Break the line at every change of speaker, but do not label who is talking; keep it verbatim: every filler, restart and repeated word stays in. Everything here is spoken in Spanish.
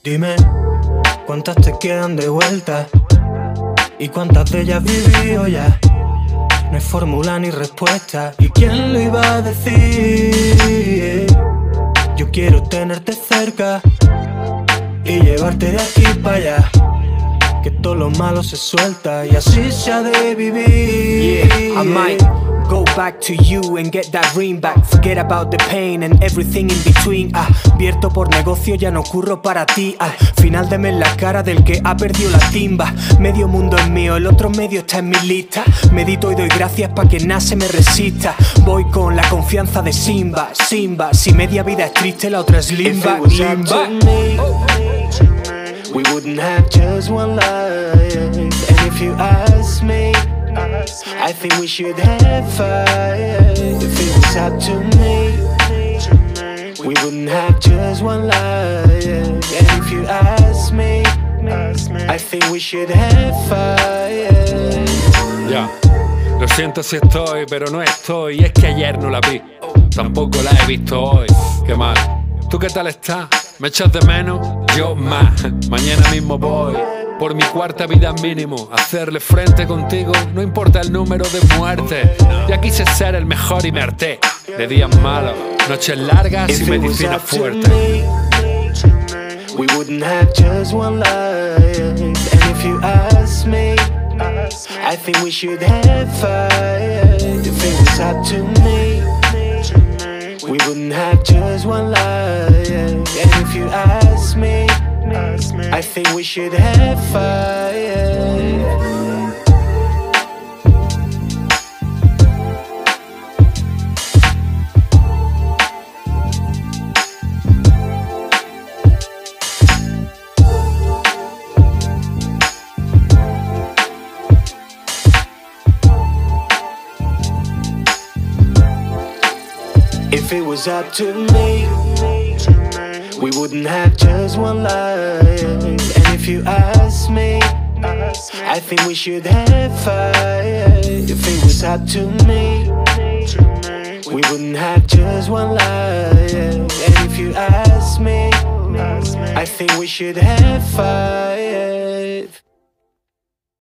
Dime, ¿cuántas te quedan de vuelta? ¿Y cuántas de ellas vivió ya? No hay fórmula ni respuesta. ¿Y quién lo iba a decir? Yo quiero tenerte cerca y llevarte de aquí para allá, que todo lo malo se suelta y así se ha de vivir.
Yeah, I might go back to you and get that ring back. Forget about the pain and everything in between. Ah, vierto por negocio, ya no curro para ti. Al final deme en la cara del que ha perdido la timba. Medio mundo es mío, el otro medio está en mi lista. Medito y doy gracias pa' que nada se me resista. Voy con la confianza de Simba, Simba. Si media vida es triste, la otra es limba, limba.
We wouldn't have just one life. And if you ask me, I think we should have five. If it was up to me, we wouldn't have just one life. And if you ask me, I think we should have five.
Ya, lo siento si estoy, pero no estoy. Es que ayer no la vi, tampoco la he visto hoy. Qué mal. ¿Tú qué tal estás? ¿Me echas de menos? Yo más. Mañana mismo voy por mi cuarta vida mínimo, hacerle frente contigo, no importa el número de muertes. Ya quise ser el mejor y me harté de días malos, noches largas y medicina fuerte.
We wouldn't have just one life. And if you ask me, I think we should have five. If it was up to me, we wouldn't have just one life. And if you ask me, I think we should have five. If it was up to me, we wouldn't have just one life. And if you ask me, I think we should have five. If it was up to me, we wouldn't have just one life. And if you ask me, I think we should have five.